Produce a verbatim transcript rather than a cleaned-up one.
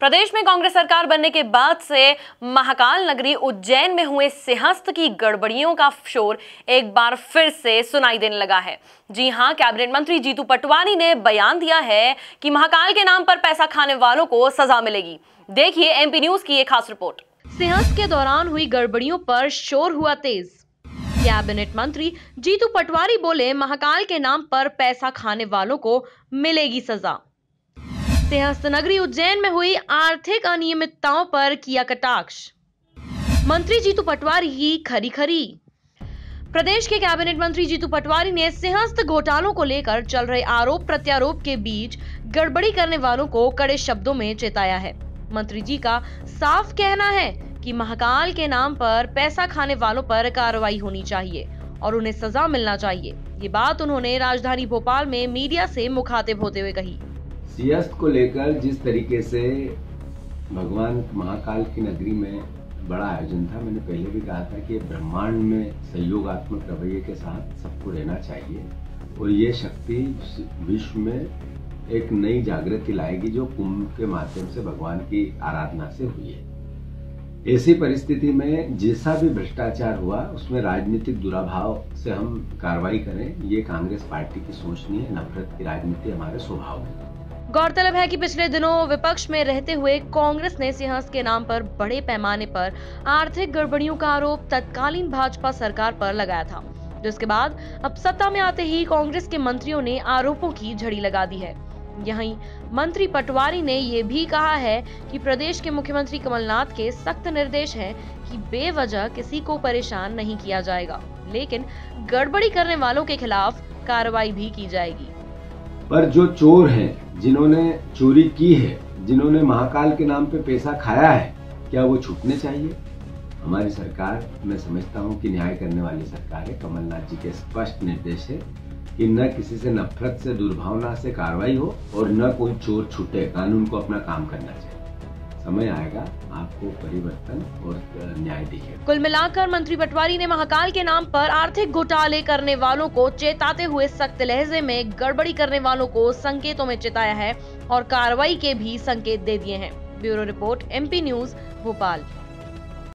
प्रदेश में कांग्रेस सरकार बनने के बाद से महाकाल नगरी उज्जैन में हुए सिंहस्थ की गड़बड़ियों का शोर एक बार फिर से सुनाई देने लगा है। जी हां, कैबिनेट मंत्री जीतू पटवारी ने बयान दिया है कि महाकाल के नाम पर पैसा खाने वालों को सजा मिलेगी। देखिए एमपी न्यूज की एक खास रिपोर्ट। सिंहस्थ के दौरान हुई गड़बड़ियों पर शोर हुआ तेज। कैबिनेट मंत्री जीतू पटवारी बोले, महाकाल के नाम पर पैसा खाने वालों को मिलेगी सजा। सिंहस्थ नगरी उज्जैन में हुई आर्थिक अनियमितताओं पर किया कटाक्ष। मंत्री जीतू पटवारी की खरी खरी। प्रदेश के कैबिनेट मंत्री जीतू पटवारी ने सिंहस्थ घोटालों को लेकर चल रहे आरोप प्रत्यारोप के बीच गड़बड़ी करने वालों को कड़े शब्दों में चेताया है। मंत्री जी का साफ कहना है कि महाकाल के नाम पर पैसा खाने वालों पर कार्रवाई होनी चाहिए और उन्हें सजा मिलना चाहिए। ये बात उन्होंने राजधानी भोपाल में मीडिया से मुखातिब होते हुए कही। सिंहस्थ को लेकर जिस तरीके से भगवान महाकाल की नगरी में बड़ा आयोजन था, मैंने पहले भी कहा था कि ब्रह्मांड में सहयोगात्मक रवैये के साथ सबको रहना चाहिए और ये शक्ति विश्व में एक नई जागृति लाएगी जो कुंभ के माध्यम से भगवान की आराधना से हुई है। ऐसी परिस्थिति में जैसा भी भ्रष्टाचार हुआ उसमें राजनीतिक दुराभाव से हम कार्रवाई करें, ये कांग्रेस पार्टी की सोच नहीं है। नफरत की राजनीति हमारे स्वभाव में। गौरतलब है कि पिछले दिनों विपक्ष में रहते हुए कांग्रेस ने सिंहस्थ के नाम पर बड़े पैमाने पर आर्थिक गड़बड़ियों का आरोप तत्कालीन भाजपा सरकार पर लगाया था, जिसके बाद अब सत्ता में आते ही कांग्रेस के मंत्रियों ने आरोपों की झड़ी लगा दी है। यहीं मंत्री पटवारी ने ये भी कहा है कि प्रदेश के मुख्यमंत्री कमलनाथ के सख्त निर्देश हैं कि बेवजह किसी को परेशान नहीं किया जाएगा, लेकिन गड़बड़ी करने वालों के खिलाफ कार्रवाई भी की जाएगी। पर जो चोर हैं, जिन्होंने चोरी की है, जिन्होंने महाकाल के नाम पे पैसा खाया है, क्या वो छूटने चाहिए? हमारी सरकार, मैं समझता हूं कि न्याय करने वाली सरकार है। कमलनाथ जी के स्पष्ट निर्देश है कि न किसी से नफरत से, दुर्भावना से कार्रवाई हो और न कोई चोर छूटे। कानून को अपना काम करना चाहिए। समय आएगा, आपको परिवर्तन और न्याय दिखेगा। कुल मिलाकर मंत्री पटवारी ने महाकाल के नाम पर आर्थिक घोटाले करने वालों को चेताते हुए सख्त लहजे में गड़बड़ी करने वालों को संकेतों में चेताया है और कार्रवाई के भी संकेत दे दिए हैं। Bureau report, MP news, Bhopal.